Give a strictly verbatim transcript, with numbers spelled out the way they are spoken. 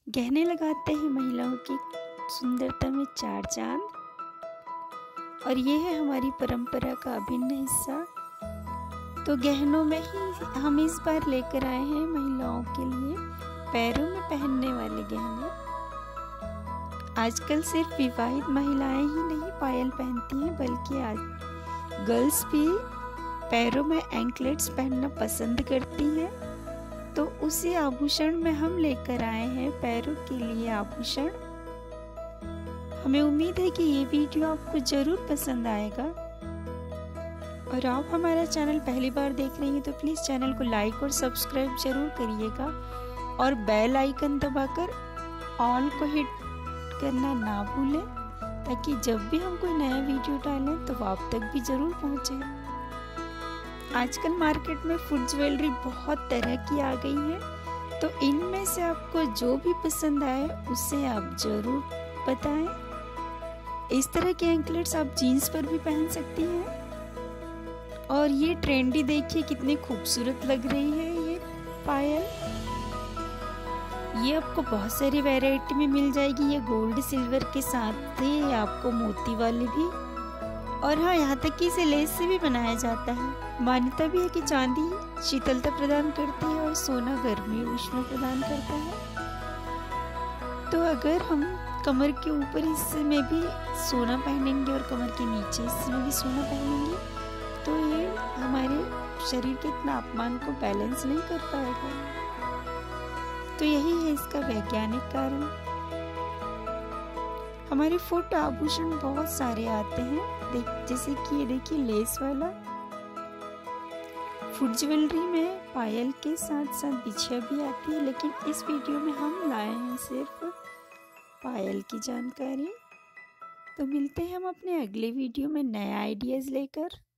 गहने लगाते हैं महिलाओं की सुंदरता में चार चांद, और ये है हमारी परंपरा का अभिन्न हिस्सा। तो गहनों में ही हम इस बार लेकर आए हैं महिलाओं के लिए पैरों में पहनने वाले गहने। आजकल सिर्फ विवाहित महिलाएं ही नहीं पायल पहनती हैं, बल्कि आज गर्ल्स भी पैरों में एंकलेट्स पहनना पसंद करती हैं। तो उसी आभूषण में हम लेकर आए हैं पैरों के लिए आभूषण। हमें उम्मीद है कि ये वीडियो आपको जरूर पसंद आएगा, और आप हमारा चैनल पहली बार देख रही हैं तो प्लीज़ चैनल को लाइक और सब्सक्राइब जरूर करिएगा, और बेल आइकन दबाकर ऑल को हिट करना ना भूलें, ताकि जब भी हम कोई नया वीडियो डालें तो वो आप तक भी ज़रूर पहुँचे। आजकल मार्केट में फुट ज्वेलरी बहुत तरह की आ गई है, तो इनमें से आपको जो भी पसंद आए उसे आप ज़रूर बताएं। इस तरह के एंकलेट्स आप जीन्स पर भी पहन सकती हैं। और ये ट्रेंडी देखिए कितनी खूबसूरत लग रही है ये पायल। ये आपको बहुत सारी वैरायटी में मिल जाएगी। ये गोल्ड सिल्वर के साथ ही आपको मोती वाली भी, और हाँ, यहाँ तक कि इसे लेस से भी बनाया जाता है। मान्यता भी है कि चांदी शीतलता प्रदान करती है और सोना गर्मी ऊष्मा प्रदान करता है। तो अगर हम कमर के ऊपर हिस्से में भी सोना पहनेंगे और कमर के नीचे हिस्से में भी सोना पहनेंगे, तो ये हमारे शरीर के तापमान को बैलेंस नहीं कर पाएगा। तो यही है इसका वैज्ञानिक कारण। हमारे फुट आभूषण बहुत सारे आते हैं, देख जैसे कि ये देखिए लेस वाला। फुट ज्वेलरी में पायल के साथ साथ बिछिया भी आती है, लेकिन इस वीडियो में हम लाए हैं सिर्फ पायल की जानकारी। तो मिलते हैं हम अपने अगले वीडियो में नए आइडियाज़ लेकर।